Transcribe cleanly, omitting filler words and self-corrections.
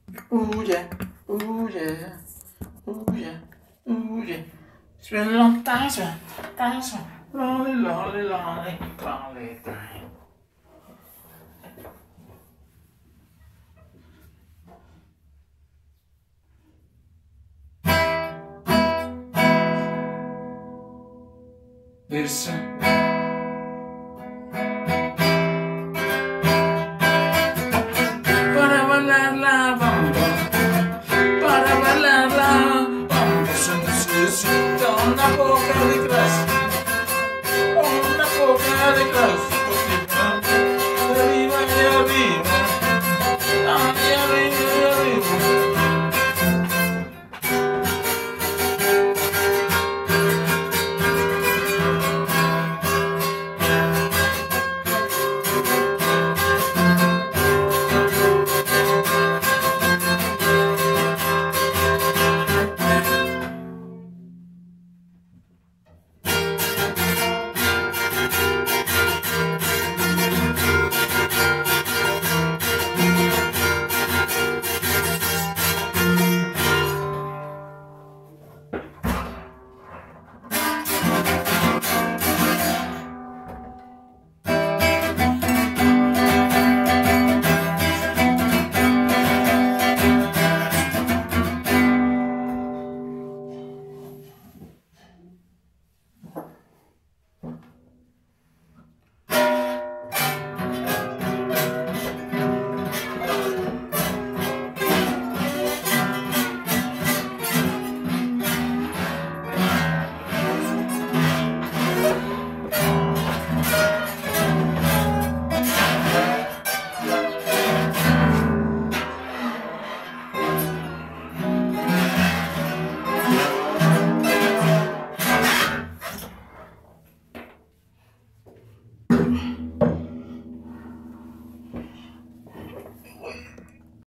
Yeah, yeah, yeah, yeah. Spend a long time, lonely, lonely, lonely, lonely time. Listen. Para bailar la bamba, para bailar la bamba, se necesita una poca de clase, una poca de clase.